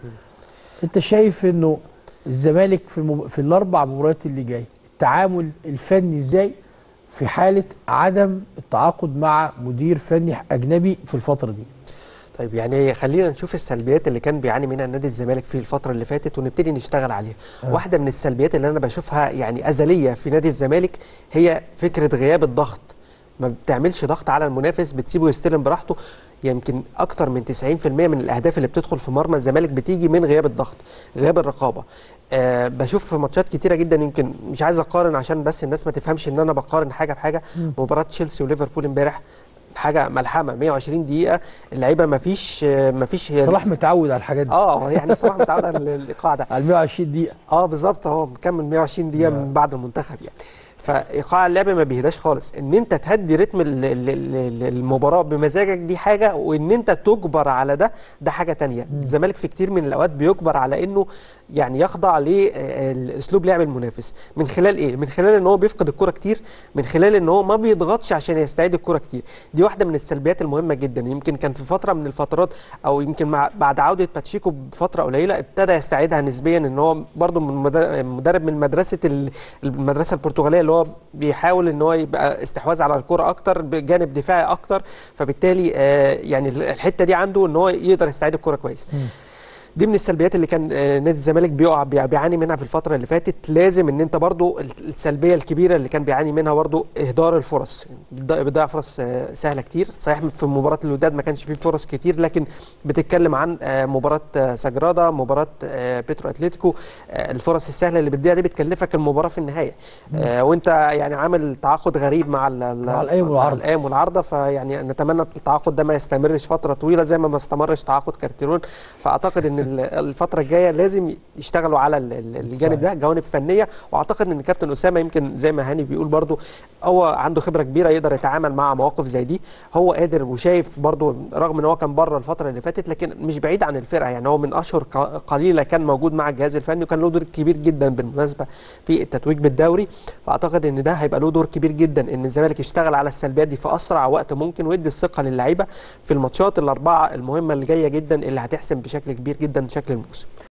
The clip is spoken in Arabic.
انت شايف انه الزمالك في الاربع مباريات اللي جاي التعامل الفني ازاي في حاله عدم التعاقد مع مدير فني اجنبي في الفتره دي؟ طيب يعني خلينا نشوف السلبيات اللي كان بيعاني منها نادي الزمالك في الفترة اللي فاتت ونبتدي نشتغل عليها. واحدة من السلبيات اللي أنا بشوفها يعني أزلية في نادي الزمالك هي فكرة غياب الضغط. ما بتعملش ضغط على المنافس، بتسيبه يستلم براحته. يمكن أكتر من 90% من الأهداف اللي بتدخل في مرمى الزمالك بتيجي من غياب الضغط، غياب الرقابة. بشوف في ماتشات كتيرة جدا، يمكن مش عايز أقارن عشان بس الناس ما تفهمش إن أنا بقارن حاجة بحاجة. مباراة تشيلسي وليفربول امبارح حاجه ملحمه، 120 دقيقه اللعيبه ما فيش صلاح متعود على الحاجات دي. يعني صلاح متعود على الايقاع ده، على 120 دقيقه. بالظبط، هو مكمل 120 دقيقه من بعد المنتخب يعني. فايقاع اللعب ما بيهداش خالص. ان انت تهدي رتم المباراه بمزاجك دي حاجه، وان انت تجبر على ده حاجه تانية. الزمالك في كتير من الاوقات بيجبر على انه يعني يخضع لاسلوب لعب المنافس. من خلال ايه؟ من خلال ان هو بيفقد الكره كتير، من خلال ان هو ما بيضغطش عشان يستعيد الكره كتير. دي واحده من السلبيات المهمه جدا. يمكن كان في فتره من الفترات، او يمكن بعد عوده باتشيكو بفتره قليله ابتدى يستعيدها نسبيا، ان هو برده مدرب من المدرسه البرتغاليه اللي هو بيحاول ان هو يبقى استحواذ على الكره اكتر بجانب دفاعي اكتر. فبالتالي يعني الحته دي عنده ان هو يقدر يستعيد الكره كويس. دي من السلبيات اللي كان نادي الزمالك بيعاني منها في الفتره اللي فاتت. لازم ان انت برضو السلبيه الكبيره اللي كان بيعاني منها برضو اهدار الفرص، بيضيع فرص سهله كتير. صحيح في مباراه الوداد ما كانش فيه فرص كتير، لكن بتتكلم عن مباراه سجرادا، مباراه بيترو اتلتيكو، الفرص السهله اللي بتضيع دي بتكلفك المباراه في النهايه. وانت يعني عامل تعاقد غريب مع القايم والعارضه، فيعني نتمنى التعاقد ده ما يستمرش فتره طويله زي ما استمرش تعاقد كارتيرون. فاعتقد ان الفتره الجايه لازم يشتغلوا على الجانب ده، جوانب فنيه. واعتقد ان كابتن اسامه يمكن زي ما هاني بيقول برضو هو عنده خبره كبيره يقدر يتعامل مع مواقف زي دي. هو قادر وشايف برضو، رغم ان هو كان بره الفتره اللي فاتت لكن مش بعيد عن الفرقه. يعني هو من اشهر قليله كان موجود مع الجهاز الفني، وكان له دور كبير جدا بالمناسبه في التتويج بالدوري. فاعتقد ان ده هيبقى له دور كبير جدا ان الزمالك يشتغل على السلبيات دي في اسرع وقت ممكن، ويدي الثقه للعيبه في الماتشات الاربعه المهمه اللي جايه جدا، اللي هتحسم بشكل كبير جدا شكل الموسم.